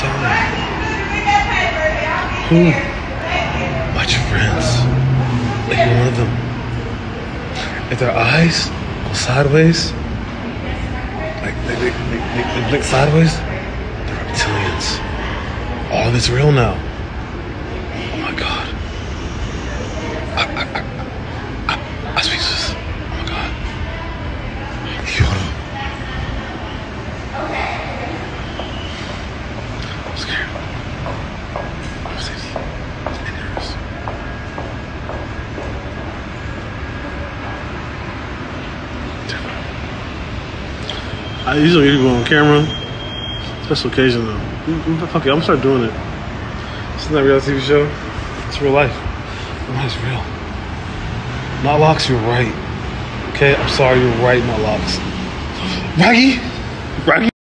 time. Who? Watch your friends. Like you're one of them. If their eyes go sideways, like they blink sideways, they're reptilians. All of it's real now. Oh my God. I speak to this. Oh my God. Yoda. I'm scared. I'm scared. I'm nervous. I usually go on camera. Special occasion though. Fuck it, I'm gonna start doing it. It's not a real TV show. It's real life. Real life's real. Not locks, you're right. Okay, I'm sorry, you're right, not locks. Raggy?